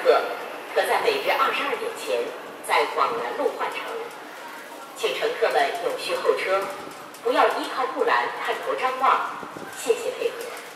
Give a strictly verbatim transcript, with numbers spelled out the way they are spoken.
客可在每日二十二点前在广南路换乘，请乘客们有序候车，不要依靠护栏探头张望，谢谢配合。